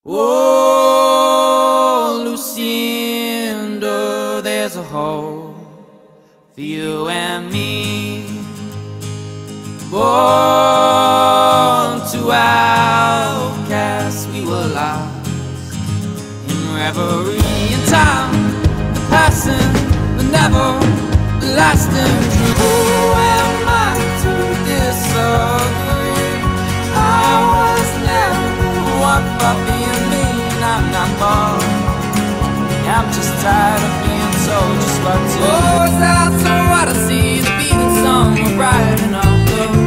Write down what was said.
Oh, Lucinda, there's a hole for you and me. Born to outcasts, we were lost in reverie. In time, passing, but never lasting. Who am I to disagree? I was never one for being mean. I'm not born, I'm just tired of being told just what to do. Oh, it's out so what I see, the beating song, we're riding off the